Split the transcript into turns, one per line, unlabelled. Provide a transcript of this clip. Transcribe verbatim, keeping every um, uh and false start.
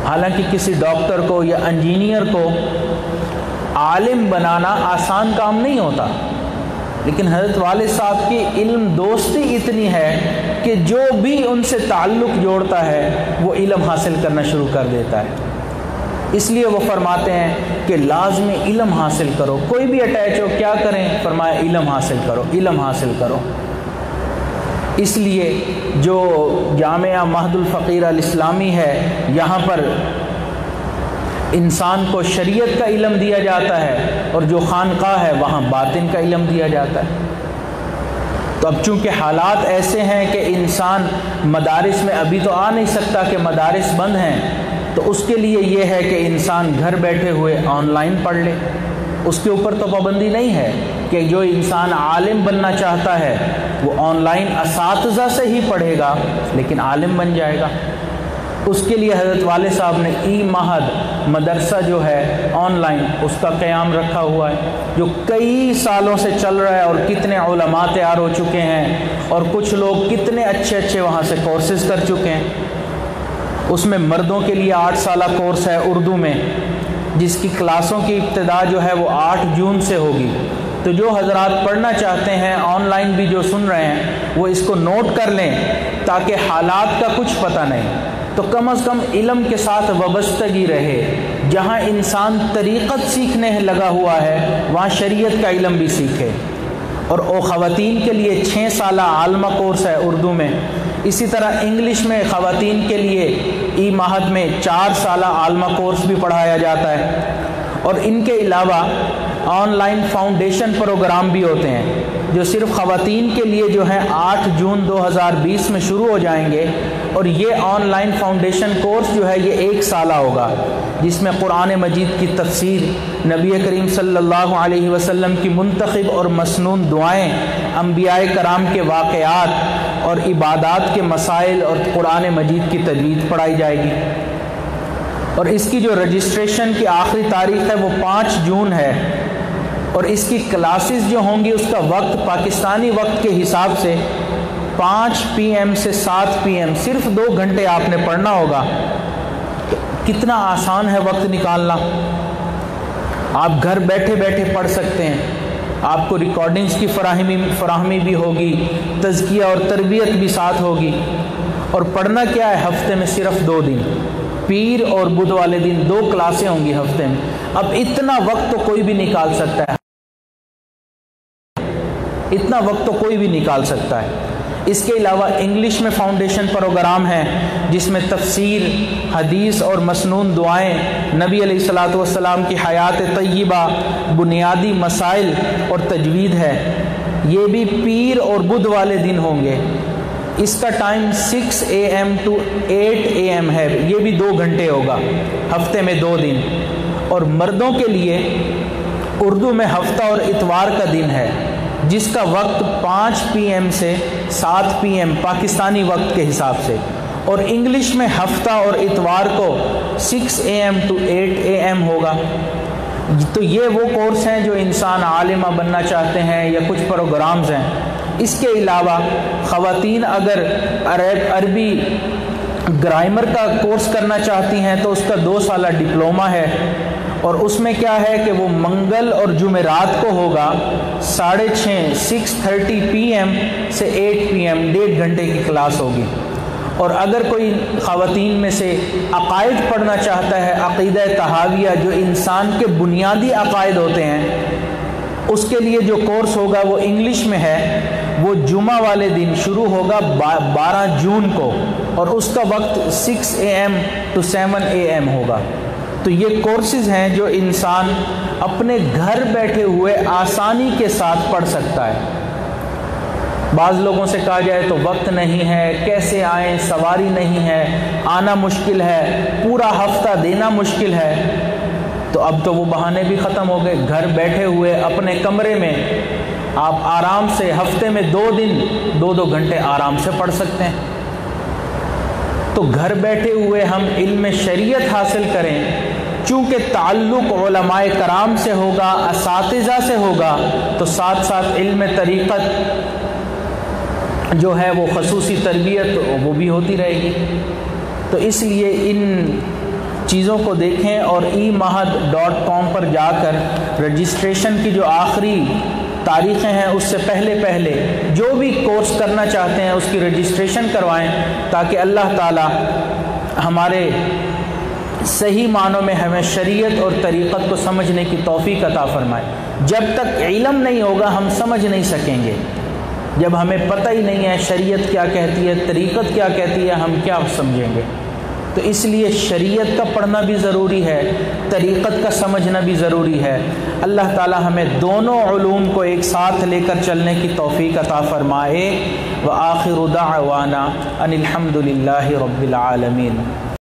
حالانکہ کسی ڈاکٹر کو یا انجینئر کو عالم بنانا آسان کام نہیں ہوتا، لیکن حضرت والد صاحب کی علم دوستی اتنی ہے کہ جو بھی ان سے تعلق جوڑتا ہے وہ علم حاصل کرنا شروع کر دیتا ہے۔ اس لیے وہ فرماتے ہیں کہ لازمی علم حاصل کرو، کوئی بھی اٹیچ ہو کیا کریں، فرمایا علم حاصل کرو، علم حاصل کرو۔ اس لیے جو جامعہ مہد الفقیر الاسلامی ہے، یہاں پر انسان کو شریعت کا علم دیا جاتا ہے، اور جو خانقاہ ہے وہاں باطن کا علم دیا جاتا ہے۔ تو اب چونکہ حالات ایسے ہیں کہ انسان مدارس میں ابھی تو آ نہیں سکتا کہ مدارس بند ہیں، تو اس کے لیے یہ ہے کہ انسان گھر بیٹھے ہوئے آن لائن پڑھ لے۔ اس کے اوپر تو پابندی نہیں ہے کہ جو انسان عالم بننا چاہتا ہے وہ آن لائن اساتذہ سے ہی پڑھے گا لیکن عالم بن جائے گا۔ اس کے لیے حضرت والد صاحب نے ای مہد مدرسہ جو ہے آن لائن اس کا قیام رکھا ہوا ہے، جو کئی سالوں سے چل رہا ہے، اور کتنے علماء تیار ہو چکے ہیں، اور کچھ لوگ کتنے اچھے اچھے وہاں سے کورسز کر چکے ہیں۔ اس میں مردوں کے لیے آٹھ سالہ کورس ہے اردو میں، جس کی کلاسوں کی ابتدا جو ہے وہ آٹھ جون سے ہوگی۔ تو جو حضرات پڑھنا چاہتے ہیں آن لائن بھی جو سن رہے ہیں وہ اس کو نوٹ کر لیں، تاکہ حالات کا کچھ پتہ نہیں تو کم از کم علم کے ساتھ وابستگی رہے۔ جہاں انسان طریقت سیکھنے لگا ہوا ہے وہاں شریعت کا علم بھی سیکھے۔ اور او خواتین کے لیے چھ سالہ عالمہ کورس ہے اردو میں، اسی طرح انگلش میں خواتین کے لیے ای مہد میں چار سالہ عالمہ کورس بھی پڑھایا جاتا ہے۔ اور ان کے علاوہ آن لائن فاؤنڈیشن پروگرام بھی ہوتے ہیں جو صرف خواتین کے لیے جو ہیں آٹھ جون دو ہزار بیس میں شروع ہو جائیں گے، اور یہ آن لائن فاؤنڈیشن کورس جو ہے یہ ایک سالہ ہوگا، جس میں قرآن مجید کی تفسیر، نبی کریم صلی اللہ علیہ وسلم کی منتخب اور مسنون دعائیں، انبیاء کرام کے واقعات اور عبادات کے مسائل اور قرآن مجید کی تجوید پڑھائی جائے گی۔ اور اس کی جو رجسٹریشن کی آخری تاریخ ہے وہ پانچ جون ہے، اور اس کی کلاسز جو ہوں گی اس کا وقت پاکستانی وقت کے حساب سے پانچ پی ایم سے سات پی ایم، صرف دو گھنٹے آپ نے پڑھنا ہوگا۔ تو کتنا آسان ہے وقت نکالنا، آپ گھر بیٹھے بیٹھے پڑھ سکتے ہیں۔ آپ کو ریکارڈنگز کی فراہمی فراہمی بھی ہوگی، تزکیہ اور تربیت بھی ساتھ ہوگی۔ اور پڑھنا کیا ہے، ہفتے میں صرف دو دن، پیر اور بدھ والے دن دو کلاسیں ہوں گی ہفتے میں۔ اب اتنا وقت تو کوئی بھی نکال سکتا ہے، اتنا وقت تو کوئی بھی نکال سکتا ہے۔ اس کے علاوہ انگلش میں فاؤنڈیشن پروگرام ہے جس میں تفسیر، حدیث اور مسنون دعائیں، نبی علیہ الصلوۃ والسلام کی حیات طیبہ، بنیادی مسائل اور تجوید ہے۔ یہ بھی پیر اور بدھ والے دن ہوں گے۔ اس کا time six A M to eight A M ہے، یہ بھی دو گھنٹے ہوگا ہفتے میں دو دن۔ اور مردوں کے لیے اردو میں ہفتہ اور اتوار کا دن ہے، جس کا وقت پانچ پی ایم سے سات پی ایم پاکستانی وقت کے حساب سے، اور انگلش میں ہفتہ اور اتوار کو six A M to eight A M ہوگا۔ تو یہ وہ کورس ہیں جو انسان عالمہ بننا چاہتے ہیں یا کچھ پروگرامز ہیں۔ اس کے علاوہ خواتین اگر عرب عربی گرامر کا کورس کرنا چاہتی ہیں تو اس کا دو سالہ ڈپلومہ ہے، اور اس میں کیا ہے کہ وہ منگل اور جمعرات کو ہوگا، ساڑھے چھ سکس تھرٹی پی ایم سے ایٹ پی ایم، ڈیڑھ گھنٹے کی کلاس ہوگی۔ اور اگر کوئی خواتین میں سے عقائد پڑھنا چاہتا ہے، عقیدہ طحاویہ جو انسان کے بنیادی عقائد ہوتے ہیں، اس کے لیے جو کورس ہوگا وہ انگلش میں ہے، وہ جمعہ والے دن شروع ہوگا بارہ جون کو، اور اس کا وقت six A M to seven A M ہوگا۔ تو یہ کورسز ہیں جو انسان اپنے گھر بیٹھے ہوئے آسانی کے ساتھ پڑھ سکتا ہے۔ بعض لوگوں سے کہا جائے تو وقت نہیں ہے، کیسے آئیں، سواری نہیں ہے، آنا مشکل ہے، پورا ہفتہ دینا مشکل ہے۔ تو اب تو وہ بہانے بھی ختم ہو گئے، گھر بیٹھے ہوئے اپنے کمرے میں آپ آرام سے ہفتے میں دو دن دو دو گھنٹے آرام سے پڑھ سکتے ہیں۔ تو گھر بیٹھے ہوئے ہم علم شریعت حاصل کریں، چونکہ تعلق علماء کرام سے ہوگا، اساتذہ سے ہوگا، تو ساتھ ساتھ علم طریقت جو ہے وہ خصوصی تربیت وہ بھی ہوتی رہے گی۔ تو اس لیے ان چیزوں کو دیکھیں اور ای مہد ڈاٹ کام پر جا کر رجسٹریشن کی جو آخری تاریخیں ہیں اس سے پہلے پہلے جو بھی کورس کرنا چاہتے ہیں اس کی رجسٹریشن کروائیں، تاکہ اللہ تعالی ہمارے صحیح معنوں میں ہمیں شریعت اور طریقت کو سمجھنے کی توفیق عطا فرمائے۔ جب تک علم نہیں ہوگا ہم سمجھ نہیں سکیں گے، جب ہمیں پتہ ہی نہیں ہے شریعت کیا کہتی ہے، طریقت کیا کہتی ہے، ہم کیا سمجھیں گے؟ تو اس لیے شریعت کا پڑھنا بھی ضروری ہے، طریقت کا سمجھنا بھی ضروری ہے۔ اللہ تعالی ہمیں دونوں علوم کو ایک ساتھ لے کر چلنے کی توفیق عطا فرمائے۔ وآخر دعوانا ان الحمد للہ رب العالمین۔